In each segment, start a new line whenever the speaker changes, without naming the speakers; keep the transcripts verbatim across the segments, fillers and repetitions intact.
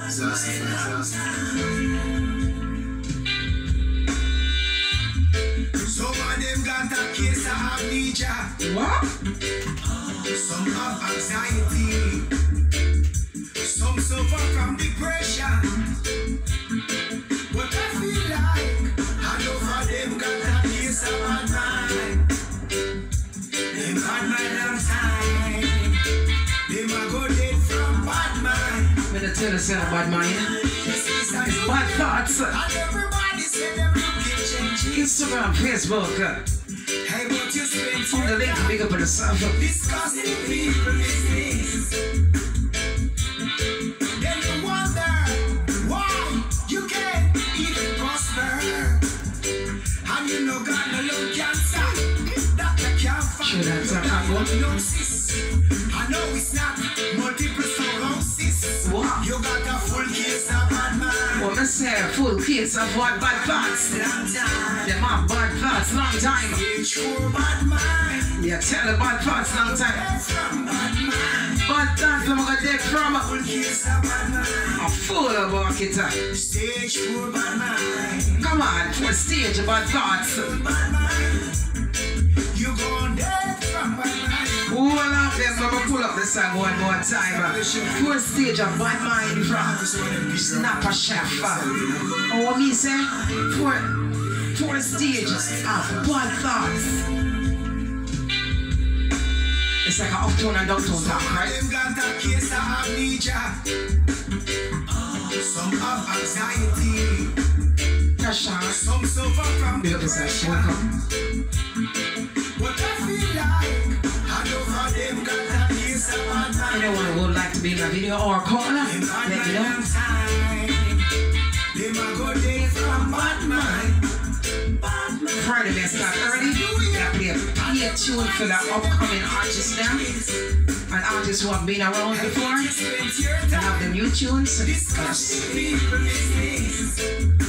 Some of them got a case of amnesia.
What?
Some have anxiety. Some suffer from depression. But I feel like enough of them got a case of bad mind. Them bad mind long time. Them a go dead from bad mind.
I'm gonna tell you something about mine. It's bad thoughts.
And everybody say them looking changing.
Instagram, Facebook.
Hey, but you spend
On the
your
link,
time
big up on the server.
discussing people business. Then you wonder why you can't even prosper. And you know God no lung cancer. Doctor can't
Sure,
find
that's
your
a hot one.
diagnosis. I know it's not multiple sclerosis.
Wow.
You got a full case of bad mind.
Well, I say full case of what bad thoughts.
Long time.
Them have bad thoughts, long time.
It's your bad mind.
Yeah, tell the bad thoughts, long time.
From bad mind.
Bad thoughts, I'm gonna take from.
Full case of bad mind.
I'm full of bucket.
Stage four bad mind.
Come on, for stage of bad thoughts.
Bad mind. You gone dead from bad mind.
All of them, I'm gonna pull up the song one more time. For stage of bad mind from Snappa chef. Oh, what me say? For, for stage of bad thoughts. It's like an uptown and downtown talk, right?
Them got a case of amnesia. Some have anxiety.
Tasha,
Some suffer from
big up yourself,
depression.
welcome.
But I feel like enough of them got a case of bad mind.
Anyone who would like to be in a video or call, let
Them bad
me
mind
know.
long time. Them a go dead from bad mind. Bad mind.
Friday, may start early. I play a play a tune for the upcoming artists there. And artists who have been around before.
You spend your
They have
time
the new tunes.
discussing people business.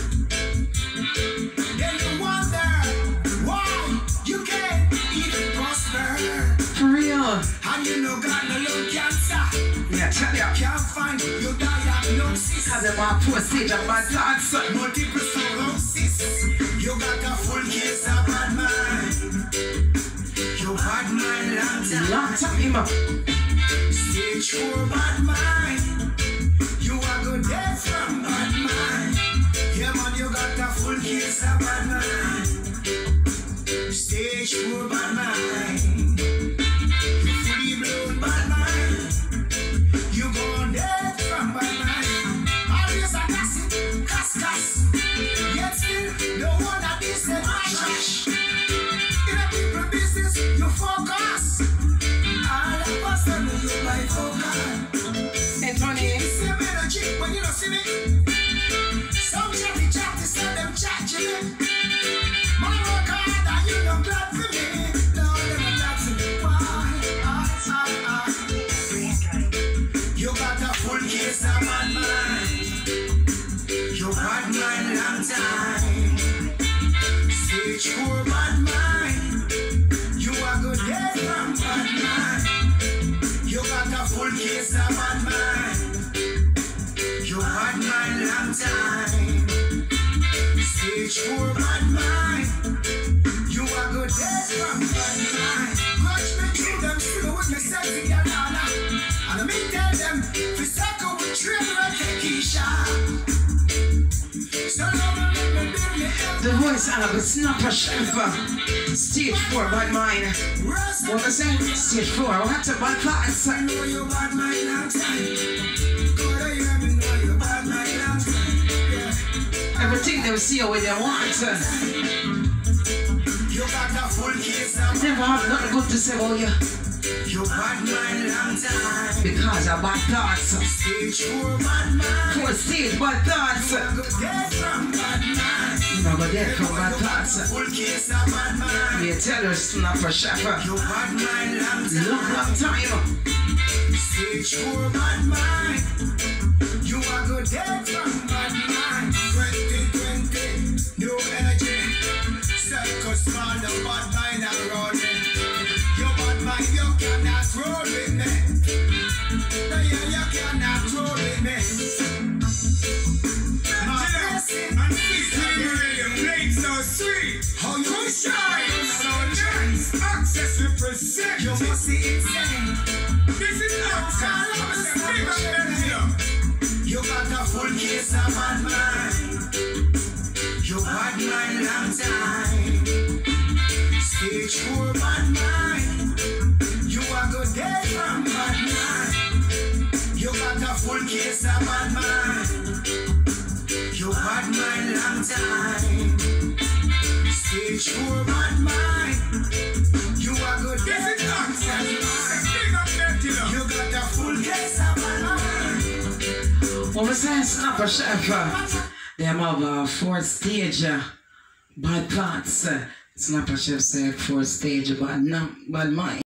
Then you wonder why you can't even prosper.
For real.
And you know God no lung cancer.
Yeah, tell ya.
Can't find your diagnosis.
Cause them are poor stage of bad thoughts.
Multiple sclerosis. You got a full case of bad mind. Your bad mind long time.
Long time.
Stage four bad mind. You are good dead from bad mind. Yeah man, you got a full case of bad mind. Stage four bad mind. You fully blown bad mind. You gone dead from bad mind. Always a gossip, cuss cuss. Yet still, no one that is the trash. In a people business, you focus. All of us know you by focus.
And Tony.
Same energy when you don't see me. Some chatty chatty say them chat to me. Man work hard and you don't glad for me. No, them not glad for me. Why? Ah, ah, ah. You got a full case of bad mind. You bad mind long time. Stage four bad mind. You are good dead from bad mind. You got a full case of bad mind. You bad mind long time. Stage four bad mind. You are good dead from bad mind. Watch me through them through with me sexy girl Anna. And I may tell them to circle with Trevor and Keisha. So long let me build me up.
The voice of a Snappa chef. Stage four bad mind. What I say? Stage four. What's a bad thoughts?
I know you bad mind long time. Good I hear me know you bad mind long time. Yeah.
Everything they will see you when they want.
You got a full case of
Never have nothing good to say about you.
you bad mind long time.
Because of bad thoughts.
Stage four bad mind.
For stage bad thoughts.
You go dead from bad mind.
You know, but there from bad
You got a
thoughts.
full case of bad mind.
Me tell her Snappa chef.
You bad mind long time.
Long, long time.
Stage four bad mind. You are go dead from bad mind. twenty twenty, new energy. Circus man, the bad mind around me. Your bad mind, you cannot roll with me. No, yeah, you cannot roll with me. You got a full case of bad mind. You bad mind long time. Stage four bad mind. You are good day from bad mind. You got a full case of bad mind. You bad mind long time. Stage four bad mind. You are good day from bad mind. You got a full case of bad mind.
What was that? Snappa chef. They have a fourth stage. Uh, bad parts. Uh, Snappa chef said fourth stage, bad, no, bad mind.